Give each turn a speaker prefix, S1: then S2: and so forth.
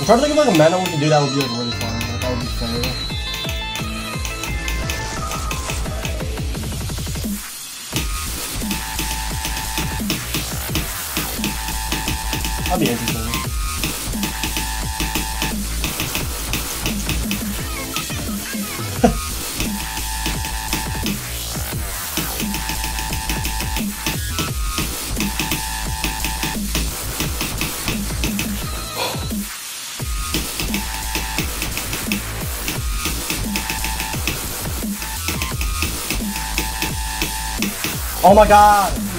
S1: trying to think of like a mana we can do that would be like really fun. Like, that would be fair. That'd be interesting. Oh my god!